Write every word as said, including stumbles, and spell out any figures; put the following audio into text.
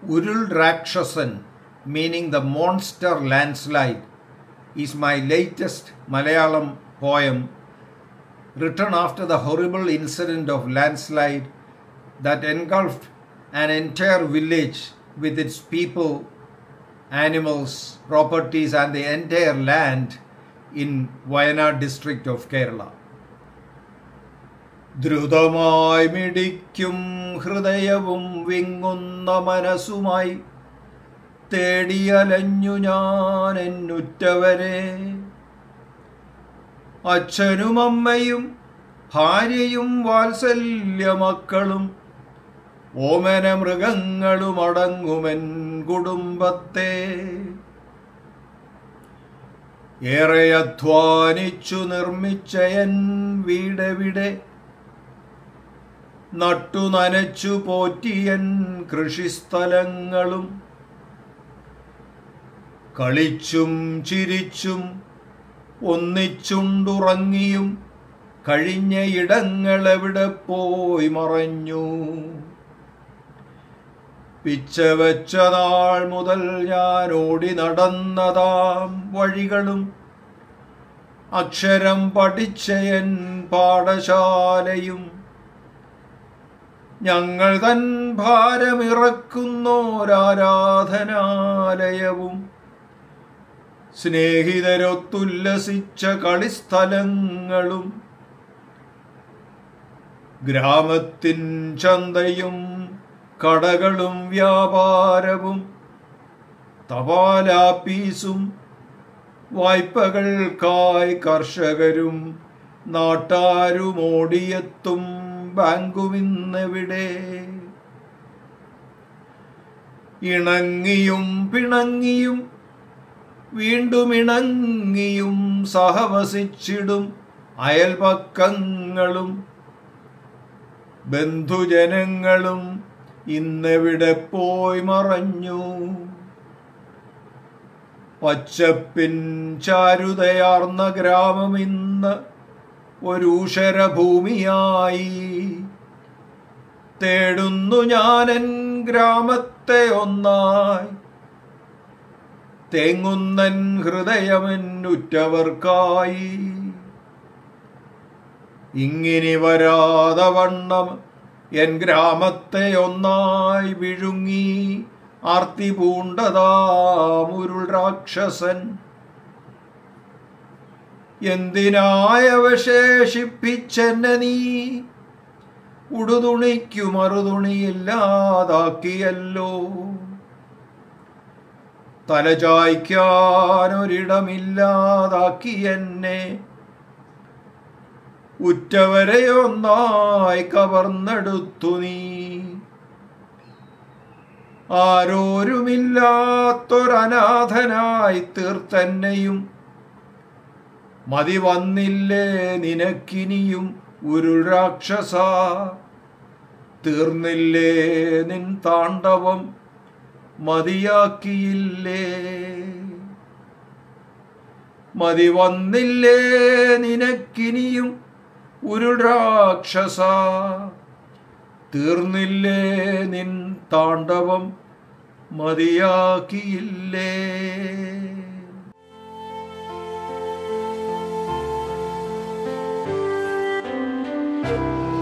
Urul Rakshasan, meaning the monster landslide, is my latest Malayalam poem written after the horrible incident of landslide that engulfed an entire village with its people, animals, properties and the entire land in Wayanad district of Kerala. ദ്രുതമായി മിടിക്കും ഹൃദയവും വിങ്ങുന്ന മനസ്സുമായി തേടിയലഞ്ഞു ഞാൻ എന്നുറ്റവരെ. അച്ഛനും അമ്മയും ഭാര്യയും വാത്സല്യമക്കളും ഓമന മൃഗങ്ങളും അടങ്ങുമെൻ കുടുംബത്തെ. ഏറെ അധ്വാനിച്ചു നിർമ്മിച്ച എൻ വീടെവിടെ, നട്ടു നനച്ചു പോറ്റിയൻ കൃഷിസ്ഥലങ്ങളും. കളിച്ചും ചിരിച്ചും ഒന്നിച്ചുണ്ടുറങ്ങിയും കഴിഞ്ഞ ഇടങ്ങളെവിടെ പോയി മറഞ്ഞു. പിച്ചവെച്ച നാൾ മുതൽ ഞാൻ ഓടി നടന്നതാം വഴികളും അക്ഷരം പഠിച്ചയൻ പാഠശാലയും ഞങ്ങൾ തൻ ഭാരമിറക്കുന്നോരാരാധനാലയവും സ്നേഹിതരൊത്തുല്ലസിച്ച കളിസ്ഥലങ്ങളും ഗ്രാമത്തിൻ ചന്തയും കടകളും വ്യാപാരവും തപാലാപ്പീസും വായ്പകൾക്കായി കർഷകരും നാട്ടാരും ഓടിയെത്തും ബാങ്കുമിന്നെവിടെ. ഇണങ്ങിയും പിണങ്ങിയും വീണ്ടും ഇണങ്ങിയും സഹവസിച്ചിടും അയൽപക്കങ്ങളും ബന്ധുജനങ്ങളും ഇന്നെവിടെ പോയി മറഞ്ഞു. പച്ചപ്പിൻ ചാരുതയാർന്ന ഗ്രാമം ഇന്ന് ഒരൂഷരഭൂമിയായി. തേടുന്നു ഞാനെൻ ഗ്രാമത്തെ ഒന്നായി, തേങ്ങുന്നൻ ഹൃദയമെന്നുറ്റവർക്കായി. ഇങ്ങിനി വരാതെ വണ്ണം എൻ ഗ്രാമത്തെ ഒന്നായി വിഴുങ്ങി ആർത്തി പൂണ്ടതാമുരുൾ രാക്ഷസൻ. എന്തിനായവശേഷിപ്പിച്ചെന്നെ നീ ഉടുതുണിക്കു മറുതുണിയില്ലാതാക്കിയല്ലോ. തലചായ്ക്കാനൊരിടമില്ലാതാക്കിയെന്നെ ഉറ്റവരെയൊന്നായി കവർന്നെടുത്തു നീ. ആരോരുമില്ലാത്തൊരനാഥനായി തീർത്തെന്നെയും മതി വന്നില്ലേ നിനക്കിനിയും ഉരുൾ രാക്ഷസ. തീർന്നില്ലേ നിൻ താണ്ഡവം, മതിയാക്കിയില്ലേ. മതി വന്നില്ലേ നിനക്കിനിയും ഉരുൾ രാക്ഷസ. തീർന്നില്ലേ നിൻ താണ്ഡവം, മതിയാക്കിയില്ലേ. Thank you.